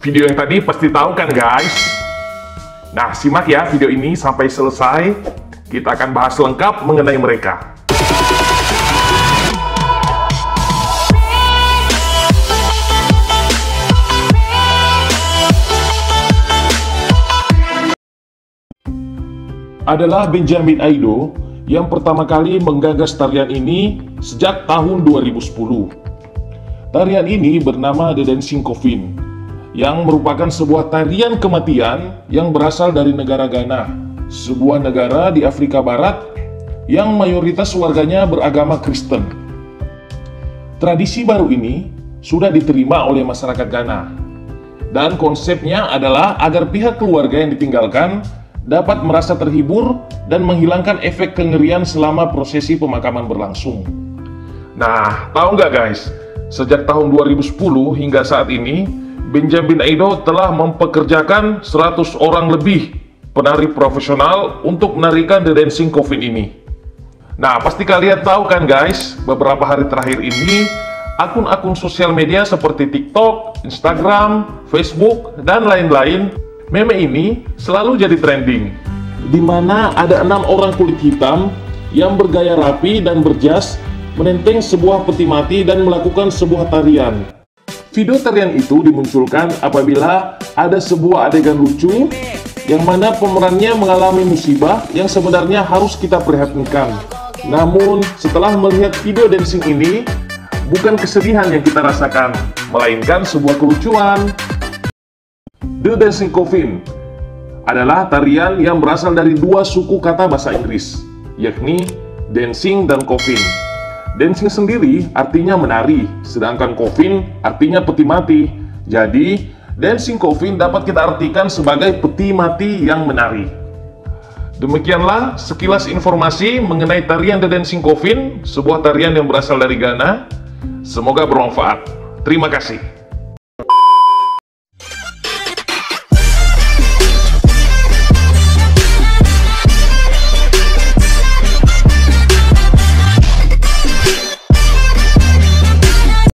Video yang tadi pasti tahu kan guys? Nah, simak ya video ini sampai selesai. Kita akan bahas lengkap mengenai mereka. Adalah Benjamin Aido yang pertama kali menggagas tarian ini sejak tahun 2010. Tarian ini bernama The Dancing Coffin, yang merupakan sebuah tarian kematian yang berasal dari negara Ghana, sebuah negara di Afrika Barat yang mayoritas warganya beragama Kristen. Tradisi baru ini sudah diterima oleh masyarakat Ghana, dan konsepnya adalah agar pihak keluarga yang ditinggalkan dapat merasa terhibur dan menghilangkan efek kengerian selama prosesi pemakaman berlangsung. Nah, tahu nggak guys, sejak tahun 2010 hingga saat ini, Benjamin Aido telah mempekerjakan 100 orang lebih penari profesional untuk menarikan The Dancing Coffin ini. Nah, pasti kalian tahu kan guys, beberapa hari terakhir ini, akun-akun sosial media seperti TikTok, Instagram, Facebook, dan lain-lain, meme ini selalu jadi trending, di mana ada 6 orang kulit hitam yang bergaya rapi dan berjas menenteng sebuah peti mati dan melakukan sebuah tarian. Video tarian itu dimunculkan apabila ada sebuah adegan lucu yang mana pemerannya mengalami musibah yang sebenarnya harus kita prihatinkan. Namun setelah melihat video dancing ini, bukan kesedihan yang kita rasakan, melainkan sebuah kelucuan. The Dancing Coffin adalah tarian yang berasal dari dua suku kata bahasa Inggris, yakni dancing dan coffin. Dancing sendiri artinya menari, sedangkan coffin artinya peti mati. Jadi, Dancing Coffin dapat kita artikan sebagai peti mati yang menari. Demikianlah sekilas informasi mengenai tarian The Dancing Coffin, sebuah tarian yang berasal dari Ghana. Semoga bermanfaat. Terima kasih.